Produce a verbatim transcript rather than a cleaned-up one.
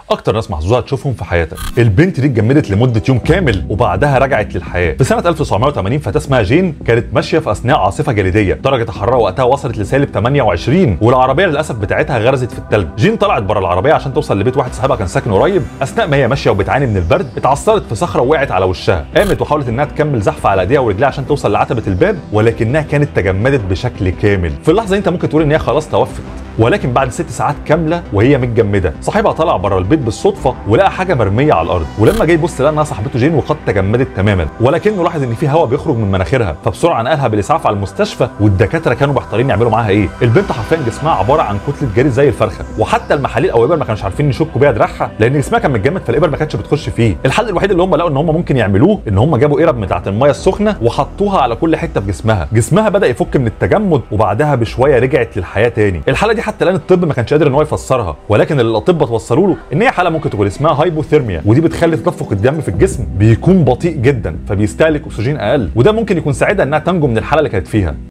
اكتر ناس محظوظه هتشوفهم في حياتك. البنت دي اتجمدت لمده يوم كامل وبعدها رجعت للحياه. في سنه ألف وتسعمائة وثمانين فتاه اسمها جين كانت ماشيه في اثناء عاصفه جليديه، درجه الحراره وقتها وصلت لسالب ثمانية وعشرين والعربيه للاسف بتاعتها غرزت في الثلج. جين طلعت بره العربيه عشان توصل لبيت واحد صاحبها كان ساكن قريب. اثناء ما هي ماشيه وبتعاني من البرد اتعثرت في صخره ووقعت على وشها. قامت وحاولت انها تكمل زحف على ايديها ورجليها عشان توصل لعتبه الباب، ولكنها كانت تجمدت بشكل كامل. في اللحظه انت ممكن تقول ان هي خلاص توفت، ولكن بعد ست ساعات كامله وهي متجمده صاحبها طلع بره البيت بالصدفه ولقى حاجه مرميه على الارض، ولما جه يبص لقى انها صاحبته جين وقد تجمدت تماما، ولكنه لاحظ ان في هواء بيخرج من مناخيرها، فبسرعه نقلها بالاسعاف على المستشفى والدكاتره كانوا محتارين يعملوا معاها ايه. البنت حرفيا جسمها عباره عن كتله جليد زي الفرخه، وحتى المحاليل او ابر ما كانوش عارفين يشكوا بيها دراعها لان جسمها كان متجمد فالابر ما كانتش بتخش فيه. الحل الوحيد اللي هم لقوا ان هم ممكن يعملوه ان هم جابوا قرب بتاعه الميه السخنه وحطوها على كل حته في جسمها. جسمها بدا يفك من التجمد وبعدها بشويه رجعت للحياه تاني. الحاله دي حتى الان الطب ما كانش قادر ان هو يفسرها، ولكن اللي الاطباء توصلوا له ان هي حاله ممكن تكون اسمها هايبوثيرميا، ودي بتخلي تدفق الدم في الجسم بيكون بطيء جدا فبيستهلك اكسجين اقل، وده ممكن يكون ساعدها انها تنجو من الحاله اللي كانت فيها.